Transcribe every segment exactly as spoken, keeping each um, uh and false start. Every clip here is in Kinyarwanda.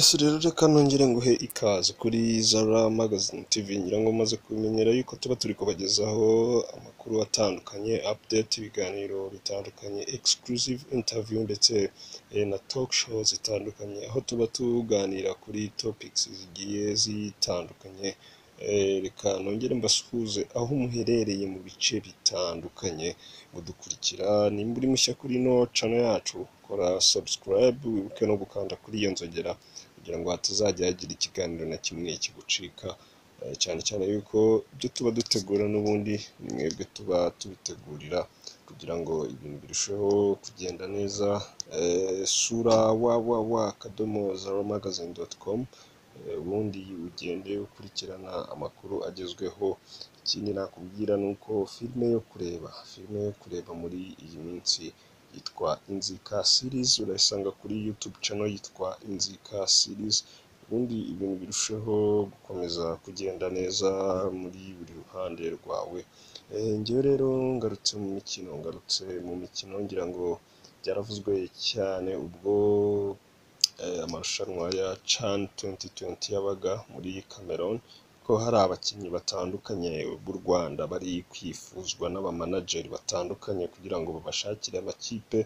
Yes rero reka nongere nguhe ikaze kuri Zara Magazine T V, ngira ngo maze kumenyera yuko tuba turi kubagezaho amakuru atandukanye, update, ibiganiro bitandukanye, exclusive interview ndetse eh, na talk show zitandukanye, aho tuba tuganira kuri topics zigiye zitandukanye. Eh, reka nongere mbasuhuze aho muherereye mu bice bitandukanye mudukurikira. Nimba uri mushya kuri no channel yacu, kora subscribe, wibuke no gukanda kuri iyo nzogera kugira ngo hatazajya hagira ikiganiro na kimwe kigucika, eh, cyane cyane yuko ibyo tuba dutegura n'ubundi ni mwebwe tuba tubitegurira kugira ngo ibintu birusheho kugenda neza. Eh, sura www akadomo zara magazine dot com, ubundi ugende ukurikirana amakuru agezweho. Ikindi nakubwira ni uko filime yo kureba filime yo kureba muri iyi minsi yitwa Inzika series, urayisanga kuri YouTube channel yitwa Inzika series. Ubundi ibintu birusheho gukomeza kugenda neza muri buri ruhande rwawe. Eh, njyewe rero ngarutse mu mikino ngarutse mu mikino ngira ngo byaravuzwe cyane ubwo eh, amarushanwa ya CHAN twenty twenty yabaga muri Cameroon, ko hari abakinnyi batandukanye b'u Rwanda bari kwifuzwa n'abamanageri batandukanye kugira ngo babashakire amakipe.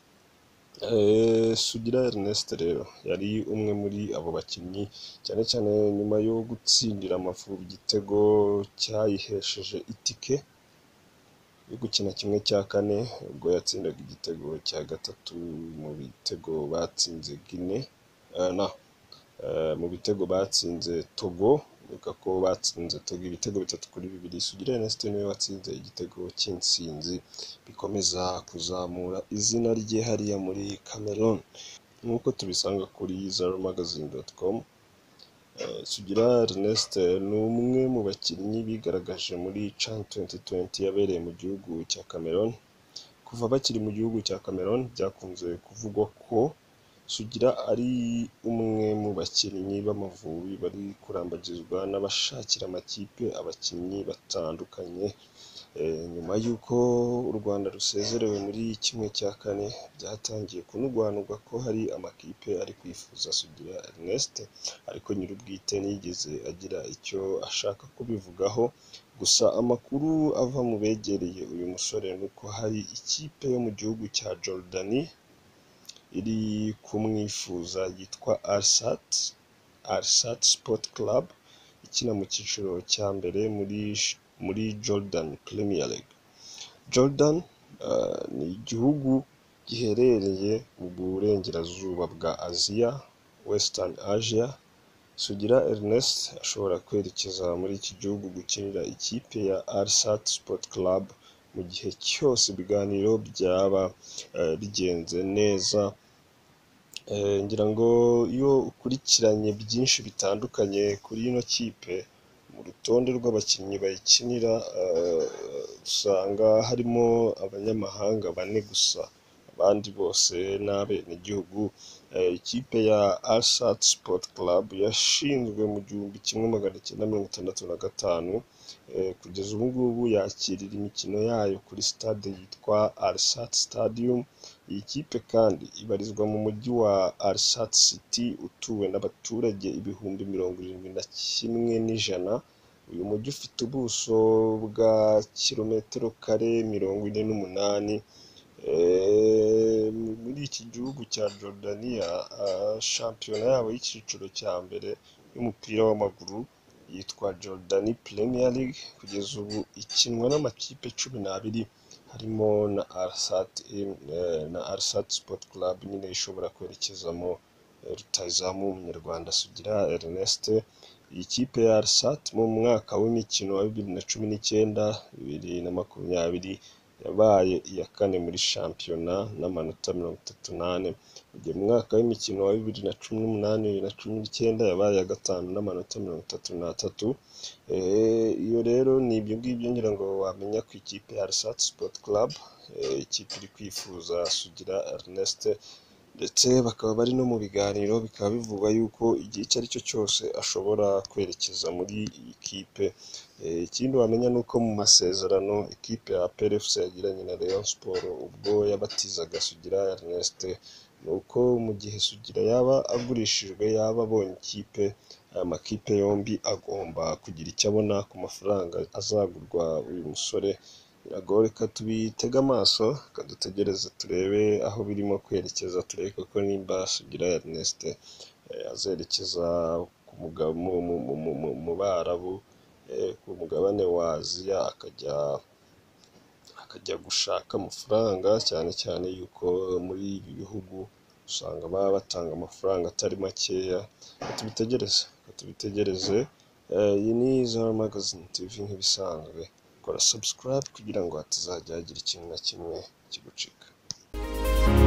Eh, Sugira Ernest rero yari umwe muri abo bakinnyi, cyane cyane nyuma yo gutsindira Amavubi igitego cyayihesheje itike yo gukina kimwe cya kane, ubwo yatsindaga igitego cya gatatu mu bitego batsinze Guinea, uh, na uh, mu bitego batsinze Togo, reka ko batsinze Togo ibitego bitatu kuri bibiri. Sugira Ernest niwe watsinze igitego cy'intsinzi, bikomeza kuzamura izina rye hariya muri Cameroon, nk'uko tubisanga kuri zara magazine dot com. Uh, Sugira Ernest ni umwe mu bakinnyi bigaragaje muri CHAN twenty twenty yabereye mu gihugu cya Cameroon. Kuva bakiri mu gihugu cya Cameroon byakunze kuvugwa ko Sugira ari umwe mu bakinnyi b'Amavubi bari kurambagizwa n'abashakira amakipe abakinnyi batandukanye. Eh, nyuma y'uko u Rwanda rusezerewe muri kimwe cya kane, byatangiye kunugwanugwa ko hari amakipe ari kwifuza Sugira Ernest, ariko nyir'ubwite ntiyigeze agira icyo ashaka kubivugaho. Gusa amakuru ava mu begereye uyu musore ni uko hari ikipe yo mu gihugu cya Jordani iri kumwifuza yitwa Alsat Alsat Sport Club, ikina mu cyiciro cya mbere muri muri Jordan Premier League. Jordan uh, ni igihugu giherereye mu burengerazuba bwa Aziya, Western Asia. Sugira Ernest ashobora kwerekeza muri iki gihugu gukinira ikipe ya Alsat Sport Club mu gihe cyose ibiganiro byaba uh, bigenze neza. Eh, ngira ngo iyo ukurikiranye byinshi bitandukanye kuri ino kipe, mu rutonde rw'abakinnyi bayikinira uh, usanga harimo abanyamahanga bane gusa, abandi bose n'abenegihugu. Uh, ikipe ya Alsat Sport Club yashinzwe mu gihumbi kimwe magana cyenda mirongo itandatu na gatanu. Uh, kugeza ubu ngubu yakirira imikino yayo kuri stade yitwa Alsat Stadium. Iyi kipe kandi ibarizwa mu mujyi wa Alsat City utuwe n'abaturage ibihumbi mirongo irindwi na kimwe n'ijana. Uyu mujyi ufite ubuso bwa kilometero kare mirongo ine n'umunani. E, muri iki gihugu cya Jordania, uh, shampiyona yabo y'icyiciro cya mbere y'umupira w'amaguru yitwa Jordan Premier League. Kugeza ubu ikinwa n'amakipe cumi n'abiri, harimo na Alsat na Alsat Sport Club nyine ishobora kwerekezamo rutahizamu w'umunyarwanda Sugira Ernest. Iyi kipe ya Alsat mu mwaka w'imikino wa bibiri na cumi n'icyenda bibiri na makumyabiri yabaye iya kane muri shampiyona n'amanota mirongo itatu n'ane. Mu gihe mu mwaka w'imikino wa bibiri na cumi n'umunani bibiri na cumi n'icyenda yabaye iya gatanu n'amanota mirongo itatu n'atatu. Eh, iyo rero ni ibyo ngibyo ngira ngo wamenya ku ikipe ya Alsat Sport Club. Eh, ikipe iri kwifuza Sugira Ernest, ndetse bakaba bari no mu biganiro, bikaba bivugwa yuko igihe icyo ari cyo cyose ashobora kwerekeza muri iyi kipe. Eh, ikindi wamenya ni uko mu masezerano ikipe ya A P R F C yagiranye na Rayon Sport ubwo yabatizaga Sugira Ernest ni uko mu gihe Sugira yaba agurishijwe, yaba abonye ikipe, aya makipe yombi agomba kugira icyo abona ku mafaranga azagurwa uyu musore. Biragoye, reka tubitege amaso, reka dutegereze turebe aho birimo kwerekeza, turebe koko nimba Sugira Ernest azerekeza ku mugabo mu Barabu, ku mugabane wa Aziya, akajya akajya gushaka amafaranga, cyane cyane yuko muri ibi bihugu usanga baba batanga amafaranga atari makeya. Tubitegereze tubitegereze. Iyi ni Zara Magazine T V nk'ibisanzwe, kora subscribe kugira ngo hatazajya hagira ikintu na kimwe kigucika.